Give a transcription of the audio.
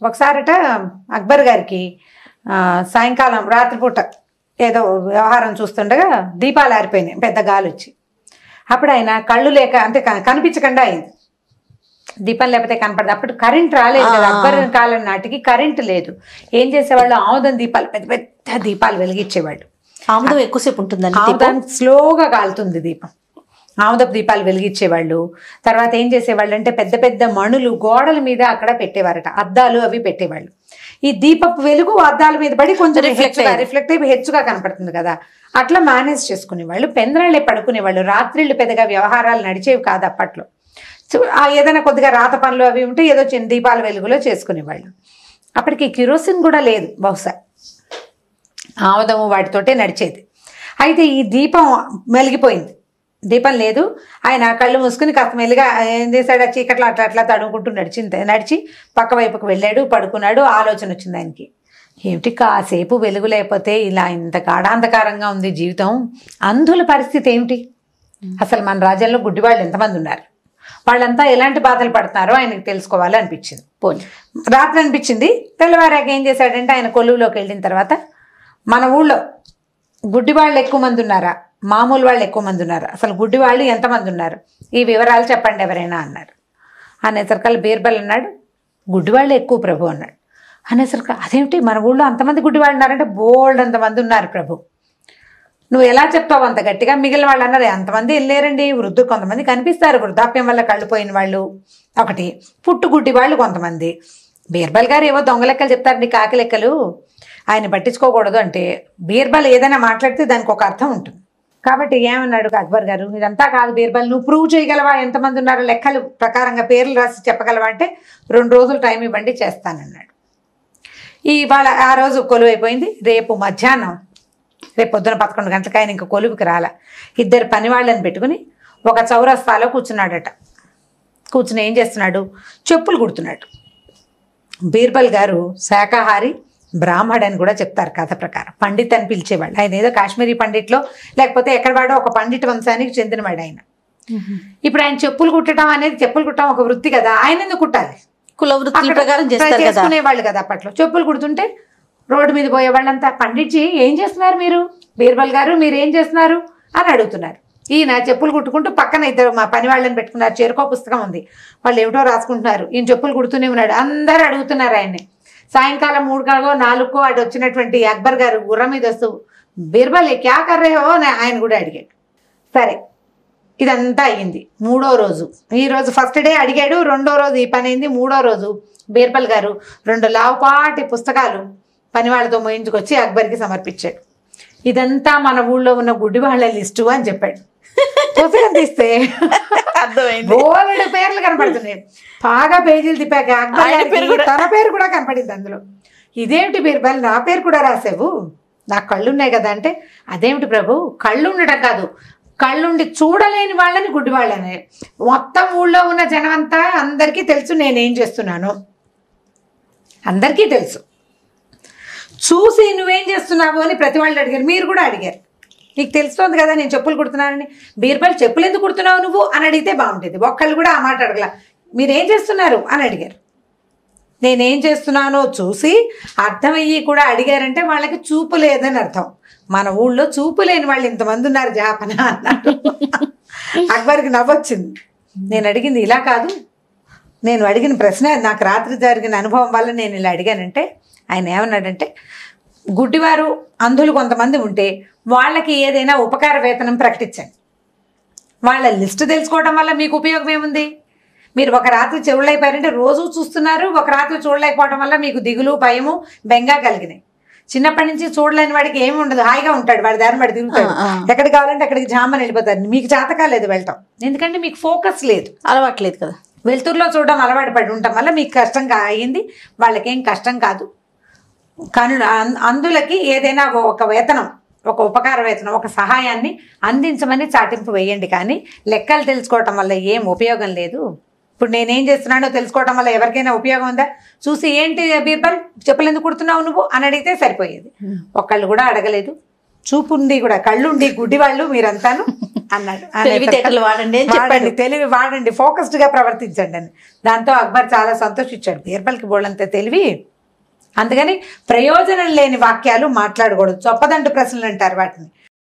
ఒకసారట అక్బర్ గారికి సాయంకాలం రాత్రిపూట ఏదో వ్యవహారం చూస్తుండగా దీపాలు ఆరిపోయినాయి, పెద్ద గాలి వచ్చి. అప్పుడు ఆయన కళ్ళు లేక అంటే కనిపించకుండా అయింది. దీపం లేకపోతే కనపడదు. అప్పుడు కరెంట్ రాలేదు కదా, అక్బర్ కాలం నాటికి కరెంట్ లేదు. ఏం చేసేవాళ్ళు, ఆముదం దీపాలు, పెద్ద పెద్ద దీపాలు వెలిగించేవాళ్ళు. ఆముదం ఎక్కువసేపు ఉంటుందండి, ఆముదం స్లోగా కాలుతుంది దీపం. ఆముదపు దీపాలు వెలిగించేవాళ్ళు. తర్వాత ఏం చేసేవాళ్ళు అంటే పెద్ద పెద్ద మణులు గోడల మీద అక్కడ పెట్టేవారట, అద్దాలు అవి పెట్టేవాళ్ళు. ఈ దీపపు వెలుగు అద్దాల మీద పడి కొంచెం రిఫ్లెక్ట్ అయి హెచ్చుగా కనపడుతుంది కదా, అట్లా మేనేజ్ చేసుకునేవాళ్ళు. పెందరాళ్ళే పడుకునేవాళ్ళు. రాత్రిళ్ళు పెద్దగా వ్యవహారాలు నడిచేవి కాదు అప్పట్లో. ఏదైనా కొద్దిగా రాత పనులు అవి ఉంటే ఏదో చిన్న దీపాల వెలుగులో చేసుకునేవాళ్ళు. అప్పటికి కిరోసిన్ కూడా లేదు, బహుశా ఆముదము వాటితోటే నడిచేది. అయితే ఈ దీపం వెలిగిపోయింది, దీపం లేదు. ఆయన కళ్ళు మూసుకుని కాస్త మెల్లిగా ఏం చేశాడు, చీకట్లో అట్లా అట్లా తడుముకుంటూ నడిచి పక్క వైపుకు వెళ్ళాడు, పడుకున్నాడు. ఆలోచన వచ్చింది ఆయనకి, ఏమిటి కాసేపు వెలుగు లేకపోతే ఇలా ఇంత గాఢాంధకారంగా ఉంది జీవితం, అంధుల పరిస్థితి ఏమిటి, అసలు మన రాజ్యంలో గుడ్డివాళ్ళు ఎంతమంది ఉన్నారు, వాళ్ళంతా ఎలాంటి బాధలు పడుతున్నారో ఆయనకు తెలుసుకోవాలి అనిపించింది. రాత్రి అనిపించింది. తెల్లవారాక ఏం చేశాడంటే ఆయన కొలువులోకి వెళ్ళిన తర్వాత, మన ఊళ్ళో గుడ్డివాళ్ళు ఎక్కువ మంది ఉన్నారా, మామూలు వాళ్ళు ఎక్కువ మంది ఉన్నారు, అసలు గుడ్డి వాళ్ళు ఎంతమంది ఉన్నారు, ఈ వివరాలు చెప్పండి ఎవరైనా అన్నారు. అనేసరికల్ బీర్బల్ అన్నాడు, గుడ్డివాళ్ళు ఎక్కువ ప్రభు అన్నాడు. అనేసరికి అదేమిటి మన ఊళ్ళో అంతమంది గుడ్డివాళ్ళు ఉన్నారంటే, బోల్డ్ అంతమంది ఉన్నారు ప్రభు, నువ్వు ఎలా చెప్తావు అంత గట్టిగా. మిగిలిన వాళ్ళు అన్నారు, అంతమంది వెళ్ళారండి, వృద్ధులు కొంతమంది కనిపిస్తారు, వృద్ధాప్యం వల్ల కళ్ళు పోయిన వాళ్ళు ఒకటి, పుట్టుగుడ్డి వాళ్ళు కొంతమంది. బీర్బల్ గారు ఏవో దొంగ లెక్కలు చెప్తారండి, కాకి లెక్కలు, ఆయన పట్టించుకోకూడదు. అంటే బీర్బల్ ఏదైనా మాట్లాడితే దానికి ఒక అర్థం ఉంటుంది. కాబట్టి ఏమన్నాడు అక్బర్ గారు, ఇదంతా కాదు బీర్బల్, నువ్వు ప్రూవ్ చేయగలవా, ఎంతమంది ఉన్నారో లెక్కలు ప్రకారంగా పేర్లు రాసి చెప్పగలవా అంటే 2 రోజులు టైం ఇవ్వండి చేస్తానన్నాడు. ఇవాళ ఆ రోజు కొలువు అయిపోయింది. రేపు మధ్యాహ్నం, రేపు పొద్దున 11 గంటలకు ఆయన ఇంకా కొలువుకి రాల. 2 పని వాళ్ళని పెట్టుకుని ఒక చౌరస్తాలో కూర్చున్నాడట. కూర్చుని ఏం చేస్తున్నాడు, చెప్పులు కుడుతున్నాడు. బీర్బల్ గారు శాకాహారి, బ్రాహ్మడు అని కూడా చెప్తారు కథ ప్రకారం. పండిత్ అని పిలిచేవాళ్ళు. ఆయన ఏదో కాశ్మీరీ పండిట్లో లేకపోతే ఎక్కడ వాడో ఒక పండిట్ వంశానికి చెందినవాడు ఆయన. ఇప్పుడు ఆయన చెప్పులు కుట్టడం అనేది, చెప్పులు కుట్టడం ఒక వృత్తి కదా, ఆయన ఎందుకు కుట్టాలి, కుల వృత్తి ప్రకారం చేసుకునేవాళ్ళు కదా అప్పట్లో. చెప్పులు కుడుతుంటే రోడ్డు మీద పోయే వాళ్ళంతా, పండిట్జీ ఏం చేస్తున్నారు మీరు, బీర్బల్ గారు మీరు ఏం చేస్తున్నారు అని అడుగుతున్నారు. ఈయన చెప్పులు కుట్టుకుంటూ పక్కన 2 మా పని వాళ్ళని పెట్టుకున్నారు. చేరుకో పుస్తకం ఉంది, వాళ్ళు ఏమిటో రాసుకుంటున్నారు, ఈయన చెప్పులు కుడుతూనే ఉన్నాడు. అందరూ అడుగుతున్నారు ఆయన్ని. సాయంకాలం 3 4 అటు వచ్చినటువంటి అక్బర్ గారు గుర్రం మీద వస్తూ, బీర్బల్ క్యా కర్రే హో ఆయన కూడా అడిగాడు. సరే ఇదంతా అయ్యింది. 3వ రోజు, ఈ రోజు ఫస్ట్ డే అడిగాడు, 2వ రోజు ఈ పని అయింది. 3వ రోజు బీర్బల్ గారు 2 లావుపాటి పుస్తకాలు పని వాళ్ళతో మోయించుకొచ్చి అక్బర్కి సమర్పించాడు. ఇదంతా మన ఊళ్ళో ఉన్న గుడ్డి వాళ్ళ లిస్టు అని చెప్పాడు. పుస్తకం తీస్తే బోలెడు పేర్లు కనపడుతున్నాయి. బాగా పేజీలు తిప్పాక అక్బర్ తన పేరు కూడా కనపడింది అందులో. ఇదేమిటి బీర్బల్, నా పేరు కూడా రాసావు, నాకు కళ్ళున్నాయి కదా అంటే, అదేమిటి ప్రభు, కళ్ళు ఉండటం కాదు, కళ్ళుండి చూడలేని వాళ్ళని గుడ్డి వాళ్ళని. మొత్తం ఊళ్ళో ఉన్న జనం అంతా అందరికీ తెలుసు నేనేం చేస్తున్నాను, అందరికీ తెలుసు. చూసి నువ్వేం చేస్తున్నావు అని ప్రతి వాళ్ళు అడిగారు. మీరు కూడా అడిగారు, నీకు తెలుస్తుంది కదా నేను చెప్పులు కుడుతున్నానని. బీర్బల్ చెప్పులు ఎందుకు కుడుతున్నావు నువ్వు అని అడిగితే బాగుంటుంది. ఒక్కళ్ళు కూడా ఆ మాట అడగల, మీరేం చేస్తున్నారు అని అడిగారు. నేనేం చేస్తున్నానో చూసి అర్థమయ్యి కూడా అడిగారంటే వాళ్ళకి చూపు లేదని అర్థం. మన ఊళ్ళో చూపు లేని వాళ్ళు ఇంతమంది ఉన్నారు జాపన అన్నాడు. అక్బర్కి నవ్వొచ్చింది. నేను అడిగింది ఇలా కాదు, నేను అడిగిన ప్రశ్న నాకు రాత్రి జరిగిన అనుభవం వల్ల నేను ఇలా అడిగానంటే, ఆయన ఏమన్నాడంటే, గుడ్డివారు అంధులు కొంతమంది ఉంటే వాళ్ళకి ఏదైనా ఉపకార వేతనం ప్రకటించండి. వాళ్ళ లిస్టు తెలుసుకోవడం వల్ల మీకు ఉపయోగం ఏముంది? మీరు ఒక రాత్రి చెవులైపోయారంటే రోజు చూస్తున్నారు, ఒక రాత్రి చూడలేకపోవడం వల్ల మీకు దిగులు, భయము, బెంగా కలిగినాయి. చిన్నప్పటి నుంచి చూడలేని వాడికి ఏమి ఉండదు, హాయిగా ఉంటాడు, వాడి దారిని వాడు తిరుగుతాడు, ఎక్కడికి కావాలంటే అక్కడికి జామని వెళ్ళిపోతారు. మీకు చేతకాలేదు వెళ్ళటం, ఎందుకంటే మీకు ఫోకస్ లేదు, అలవాట్లేదు కదా. వెలుతురులో చూడడం అలవాటు పడి ఉండటం వల్ల మీకు కష్టం అయ్యింది, వాళ్ళకేం కష్టం కాదు. కానీ అందులకి ఏదైనా ఒక వేతనం, ఒక ఉపకార వేతనం, ఒక సహాయాన్ని అందించమని చాటింపు వేయండి. కానీ లెక్కలు తెలుసుకోవటం వల్ల ఏం ఉపయోగం లేదు. ఇప్పుడు నేనేం చేస్తున్నానో తెలుసుకోవడం వల్ల ఎవరికైనా ఉపయోగం ఉందా? చూసి ఏంటి బీర్బల్ చెప్పులు ఎందుకు కుడుతున్నావు నువ్వు అని అడిగితే సరిపోయేది. ఒకళ్ళు కూడా అడగలేదు. చూపుండి కూడా కళ్ళుండి గుడ్డి వాళ్ళు మీరంతాను అన్నాడు. తెలివితేటలు వాడండి అని చెప్పాడు. వాడండి, తెలివి వాడండి, ఫోకస్డ్ గా ప్రవర్తించండి అని. దాంతో అక్బర్ చాలా సంతోషించాడు. బీర్బల్కి బోళ్ళంత తెలివి. అందుకని ప్రయోజనం లేని వాక్యాలు మాట్లాడకూడదు. చొప్పదంటు ప్రశ్నలు అంటారు వాటిని.